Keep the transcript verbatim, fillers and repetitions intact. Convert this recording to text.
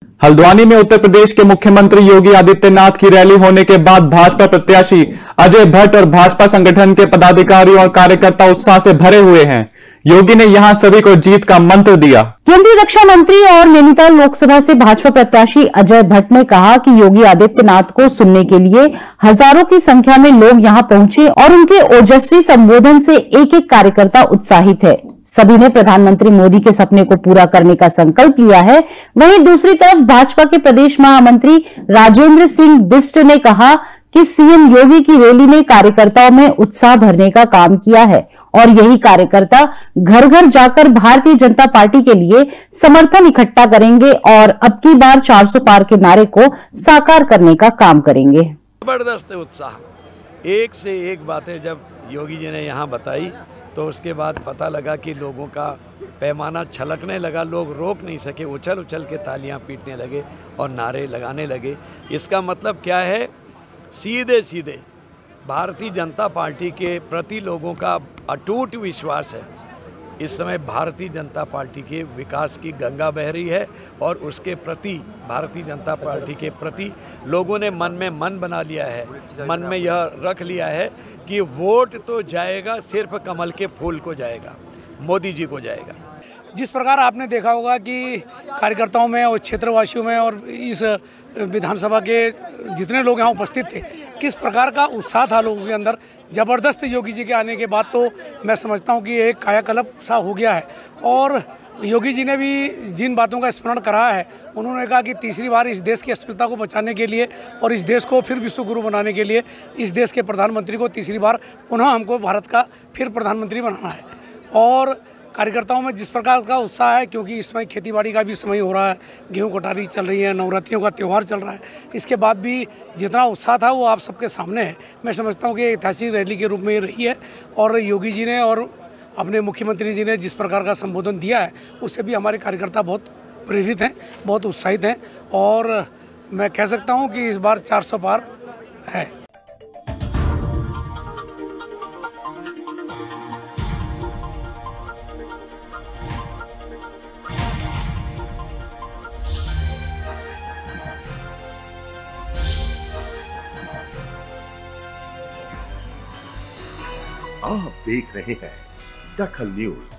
हल्द्वानी में उत्तर प्रदेश के मुख्यमंत्री योगी आदित्यनाथ की रैली होने के बाद भाजपा प्रत्याशी अजय भट्ट और भाजपा संगठन के पदाधिकारी और कार्यकर्ता उत्साह से भरे हुए हैं। योगी ने यहां सभी को जीत का मंत्र दिया। केंद्रीय रक्षा मंत्री और नैनीताल लोकसभा से भाजपा प्रत्याशी अजय भट्ट ने कहा कि योगी आदित्यनाथ को सुनने के लिए हजारों की संख्या में लोग यहां पहुंचे और उनके ओजस्वी संबोधन से एक एक कार्यकर्ता उत्साहित है। सभी ने प्रधानमंत्री मोदी के सपने को पूरा करने का संकल्प लिया है। वहीं दूसरी तरफ भाजपा के प्रदेश महामंत्री राजेंद्र सिंह बिष्ट ने कहा कि सीएम योगी की रैली ने कार्यकर्ताओं में उत्साह भरने का काम किया है और यही कार्यकर्ता घर घर जाकर भारतीय जनता पार्टी के लिए समर्थन इकट्ठा करेंगे और अब की बार चार सौ पार के नारे को साकार करने का काम करेंगे। जबरदस्त उत्साह, एक से एक बातें जब योगी जी ने यहाँ बताई तो उसके बाद पता लगा कि लोगों का पैमाना छलकने लगा। लोग रोक नहीं सके, उछल उछल के तालियां पीटने लगे और नारे लगाने लगे। इसका मतलब क्या है? सीधे सीधे भारतीय जनता पार्टी के प्रति लोगों का अटूट विश्वास है। इस समय भारतीय जनता पार्टी के विकास की गंगा बह रही है और उसके प्रति, भारतीय जनता पार्टी के प्रति लोगों ने मन में मन बना लिया है, मन में यह रख लिया है कि वोट तो जाएगा, सिर्फ कमल के फूल को जाएगा, मोदी जी को जाएगा। जिस प्रकार आपने देखा होगा कि कार्यकर्ताओं में और क्षेत्रवासियों में और इस विधानसभा के जितने लोग यहाँ उपस्थित थे, किस प्रकार का उत्साह था लोगों के अंदर। ज़बरदस्त योगी जी के आने के बाद तो मैं समझता हूँ कि एक कायाकल्प सा हो गया है। और योगी जी ने भी जिन बातों का स्मरण करा है, उन्होंने कहा कि तीसरी बार इस देश की अस्मिता को बचाने के लिए और इस देश को फिर विश्व गुरु बनाने के लिए इस देश के प्रधानमंत्री को तीसरी बार पुनः हमको भारत का फिर प्रधानमंत्री बनाना है। और कार्यकर्ताओं में जिस प्रकार का उत्साह है, क्योंकि इस समय खेतीबाड़ी का भी समय हो रहा है, गेहूं कटारी चल रही है, नवरात्रियों का त्यौहार चल रहा है, इसके बाद भी जितना उत्साह था वो आप सबके सामने है। मैं समझता हूँ कि ऐतिहासिक रैली के रूप में ये रही है और योगी जी ने और अपने मुख्यमंत्री जी ने जिस प्रकार का संबोधन दिया है, उससे भी हमारे कार्यकर्ता बहुत प्रेरित हैं, बहुत उत्साहित हैं और मैं कह सकता हूँ कि इस बार चार सौ पार है। आप देख रहे हैं दखल न्यूज।